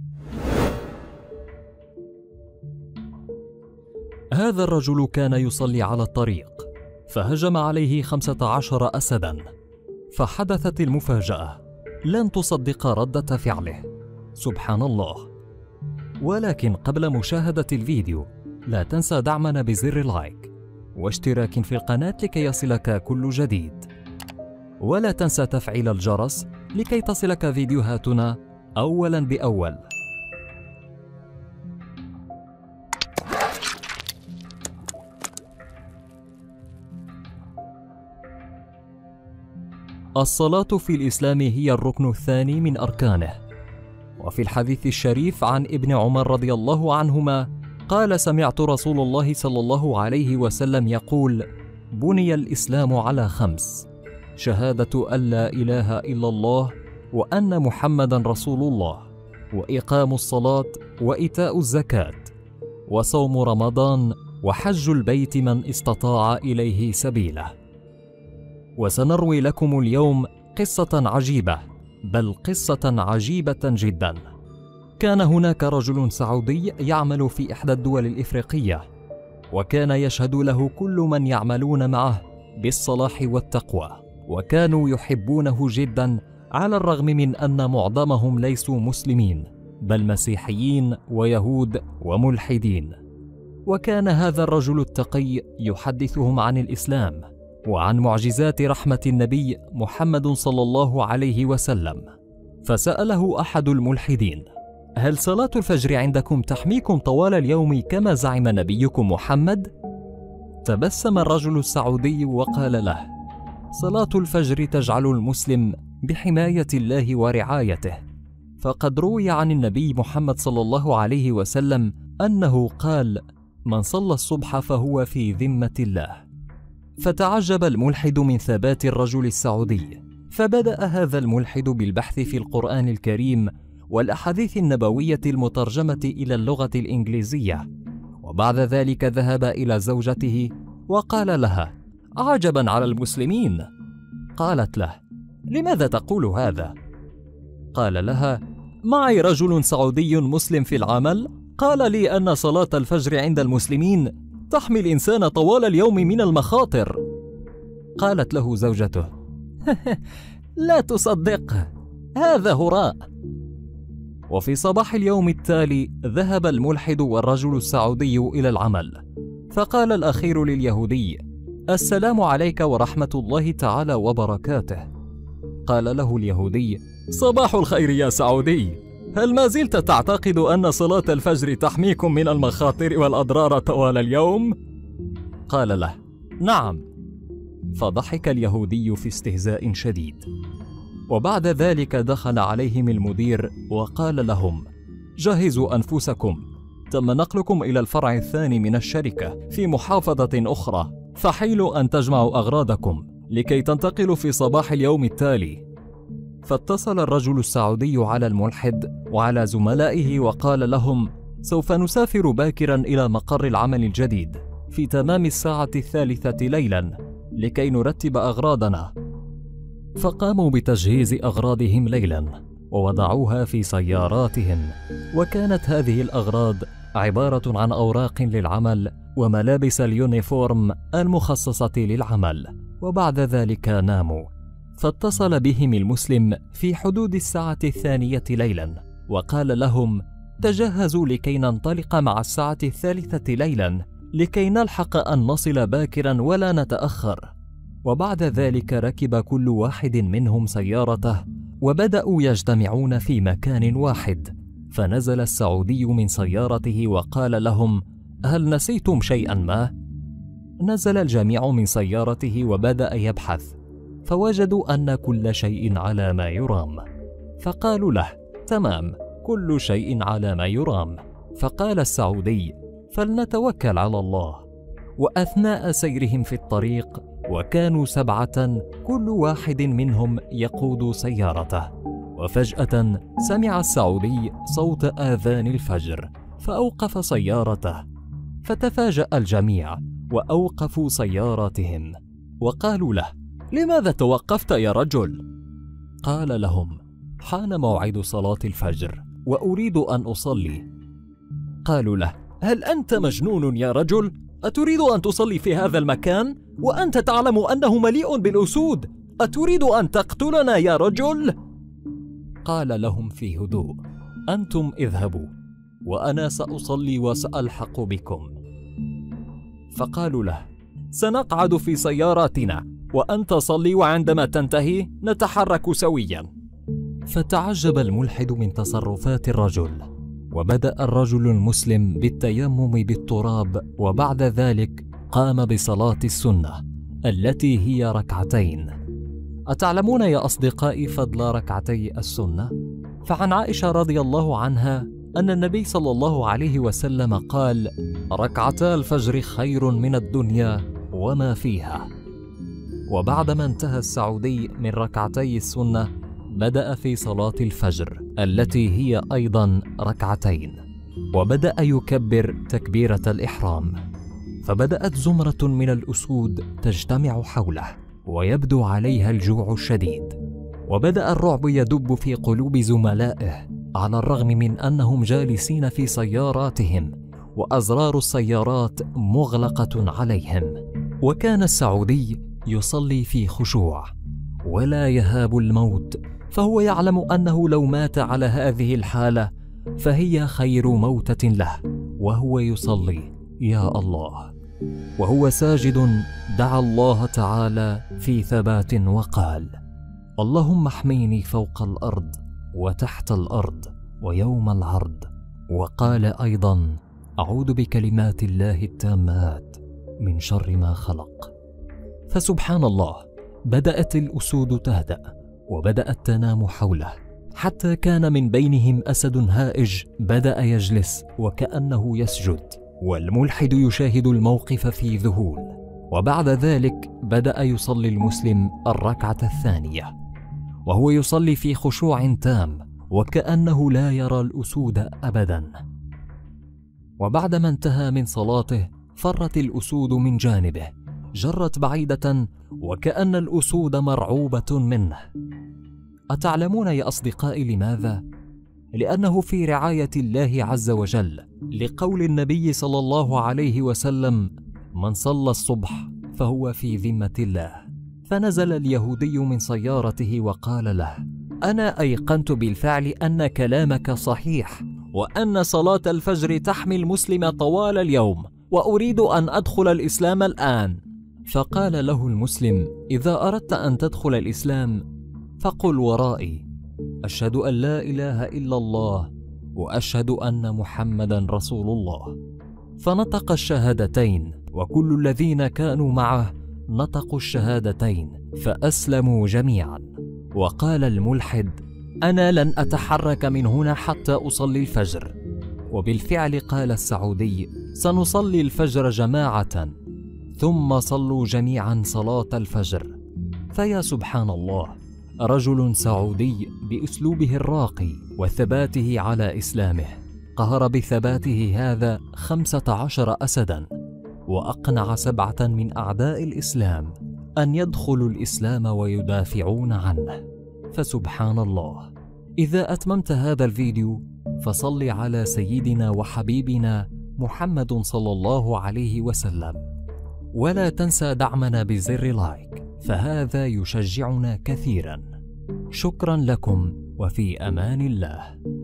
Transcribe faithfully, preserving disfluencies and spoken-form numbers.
هذا الرجل كان يصلي على الطريق، فهجم عليه خمسة عشر أسداً، فحدثت المفاجأة، لن تصدق ردة فعله، سبحان الله. ولكن قبل مشاهدة الفيديو لا تنسى دعمنا بزر اللايك واشتراك في القناة لكي يصلك كل جديد، ولا تنسى تفعيل الجرس لكي تصلك فيديوهاتنا أولاً بأول. الصلاة في الإسلام هي الركن الثاني من أركانه. وفي الحديث الشريف عن ابن عمر رضي الله عنهما قال: سمعت رسول الله صلى الله عليه وسلم يقول: بني الإسلام على خمس: شهادة أن لا إله إلا الله وأن محمدا رسول الله، وإقام الصلاة، وإيتاء الزكاة، وصوم رمضان، وحج البيت من استطاع إليه سبيله. وسنروي لكم اليوم قصة عجيبة، بل قصة عجيبة جدا. كان هناك رجل سعودي يعمل في إحدى الدول الإفريقية، وكان يشهد له كل من يعملون معه بالصلاح والتقوى، وكانوا يحبونه جدا، على الرغم من أن معظمهم ليسوا مسلمين، بل مسيحيين ويهود وملحدين. وكان هذا الرجل التقي يحدثهم عن الإسلام وعن معجزات رحمة النبي محمد صلى الله عليه وسلم. فسأله أحد الملحدين: هل صلاة الفجر عندكم تحميكم طوال اليوم كما زعم نبيكم محمد؟ تبسم الرجل السعودي وقال له: صلاة الفجر تجعل المسلم بحماية الله ورعايته، فقد روي عن النبي محمد صلى الله عليه وسلم أنه قال: من صلى الصبح فهو في ذمة الله. فتعجب الملحد من ثبات الرجل السعودي، فبدأ هذا الملحد بالبحث في القرآن الكريم والأحاديث النبوية المترجمة إلى اللغة الإنجليزية، وبعد ذلك ذهب إلى زوجته وقال لها: عجبا على المسلمين. قالت له: لماذا تقول هذا؟ قال لها: معي رجل سعودي مسلم في العمل قال لي أن صلاة الفجر عند المسلمين تحمي الإنسان طوال اليوم من المخاطر. قالت له زوجته: لا تصدقه، هذا هراء. وفي صباح اليوم التالي ذهب الملحد والرجل السعودي إلى العمل، فقال الأخير لليهودي: السلام عليك ورحمة الله تعالى وبركاته. قال له اليهودي: صباح الخير يا سعودي، هل ما زلت تعتقد أن صلاة الفجر تحميكم من المخاطر والأضرار طوال اليوم؟ قال له: نعم. فضحك اليهودي في استهزاء شديد. وبعد ذلك دخل عليهم المدير وقال لهم: جهزوا أنفسكم، تم نقلكم إلى الفرع الثاني من الشركة في محافظة أخرى، فحيلوا أن تجمعوا أغراضكم لكي تنتقلوا في صباح اليوم التالي. فاتصل الرجل السعودي على الملحد وعلى زملائه وقال لهم: سوف نسافر باكرا إلى مقر العمل الجديد في تمام الساعة الثالثة ليلا لكي نرتب أغراضنا. فقاموا بتجهيز أغراضهم ليلا ووضعوها في سياراتهم، وكانت هذه الأغراض عبارة عن أوراق للعمل وملابس اليونيفورم المخصصة للعمل. وبعد ذلك ناموا. فاتصل بهم المسلم في حدود الساعة الثانية ليلا وقال لهم: تجهزوا لكي ننطلق مع الساعة الثالثة ليلا لكي نلحق أن نصل باكرا ولا نتأخر. وبعد ذلك ركب كل واحد منهم سيارته وبدأوا يجتمعون في مكان واحد. فنزل السعودي من سيارته وقال لهم: هل نسيتم شيئا ما؟ نزل الجميع من سيارته وبدأ يبحث، فوجدوا أن كل شيء على ما يرام. فقالوا له: تمام، كل شيء على ما يرام. فقال السعودي: فلنتوكل على الله. وأثناء سيرهم في الطريق، وكانوا سبعة كل واحد منهم يقود سيارته، وفجأة سمع السعودي صوت آذان الفجر فأوقف سيارته. فتفاجأ الجميع وأوقفوا سياراتهم وقالوا له: لماذا توقفت يا رجل؟ قال لهم: حان موعد صلاة الفجر وأريد أن أصلي. قالوا له: هل أنت مجنون يا رجل؟ أتريد أن تصلي في هذا المكان وأنت تعلم أنه مليء بالأسود؟ أتريد أن تقتلنا يا رجل؟ قال لهم في هدوء: أنتم اذهبوا وأنا سأصلي وسألحق بكم. فقالوا له: سنقعد في سياراتنا وأنت صلي، وعندما تنتهي نتحرك سويا. فتعجب الملحد من تصرفات الرجل، وبدأ الرجل المسلم بالتيمم بالتراب، وبعد ذلك قام بصلاة السنة التي هي ركعتين. أتعلمون يا أصدقائي فضل ركعتي السنة؟ فعن عائشة رضي الله عنها أن النبي صلى الله عليه وسلم قال: ركعتا الفجر خير من الدنيا وما فيها. وبعدما انتهى السعودي من ركعتي السنة بدأ في صلاة الفجر التي هي أيضا ركعتين، وبدأ يكبر تكبيرة الإحرام. فبدأت زمرة من الأسود تجتمع حوله ويبدو عليها الجوع الشديد، وبدأ الرعب يدب في قلوب زملائه على الرغم من أنهم جالسين في سياراتهم وأزرار السيارات مغلقة عليهم. وكان السعودي يصلي في خشوع ولا يهاب الموت، فهو يعلم أنه لو مات على هذه الحالة فهي خير موتة له، وهو يصلي يا الله وهو ساجد دعا الله تعالى في ثبات وقال: اللهم احميني فوق الأرض وتحت الأرض ويوم العرض. وقال أيضا: أعوذ بكلمات الله التامات من شر ما خلق. فسبحان الله، بدأت الأسود تهدأ وبدأت تنام حوله، حتى كان من بينهم أسد هائج بدأ يجلس وكأنه يسجد، والملحد يشاهد الموقف في ذهول. وبعد ذلك بدأ يصلي المسلم الركعة الثانية وهو يصلي في خشوع تام وكأنه لا يرى الأسود أبدا. وبعدما انتهى من صلاته فرت الأسود من جانبه، جرت بعيدة وكأن الأسود مرعوبة منه. أتعلمون يا أصدقائي لماذا؟ لأنه في رعاية الله عز وجل، لقول النبي صلى الله عليه وسلم: من صلى الصبح فهو في ذمة الله. فنزل اليهودي من سيارته وقال له: أنا أيقنت بالفعل أن كلامك صحيح، وأن صلاة الفجر تحمي المسلم طوال اليوم، وأريد أن أدخل الإسلام الآن. فقال له المسلم: إذا أردت أن تدخل الإسلام فقل ورائي: أشهد أن لا إله إلا الله وأشهد أن محمدا رسول الله. فنطق الشهادتين، وكل الذين كانوا معه نطقوا الشهادتين فأسلموا جميعا. وقال الملحد: أنا لن أتحرك من هنا حتى أصلي الفجر. وبالفعل قال السعودي: سنصلي الفجر جماعة، ثم صلوا جميعا صلاة الفجر. فيا سبحان الله، رجل سعودي بأسلوبه الراقي وثباته على إسلامه قهر بثباته هذا خمسة عشر أسدا، وأقنع سبعة من أعداء الإسلام أن يدخلوا الإسلام ويدافعون عنه. فسبحان الله. إذا أتممت هذا الفيديو فصل على سيدنا وحبيبنا محمد صلى الله عليه وسلم، ولا تنسى دعمنا بزر لايك، فهذا يشجعنا كثيرا. شكرا لكم، وفي أمان الله.